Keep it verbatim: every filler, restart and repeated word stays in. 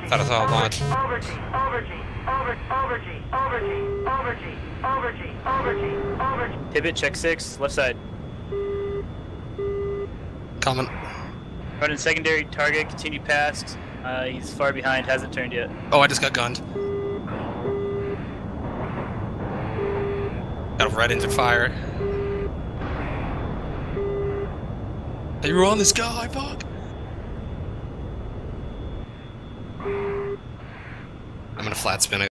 Thought I saw a launch. Overgy, overgy, over, overgy, overgy, overgy, overgy, overgy, overgy. Tibet, check six, left side. Coming. Running secondary target, continue past. Uh, he's far behind, hasn't turned yet. Oh, I just got gunned. Got a red engine fire. Hey, you're on this guy, fuck! I'm gonna flat spin it.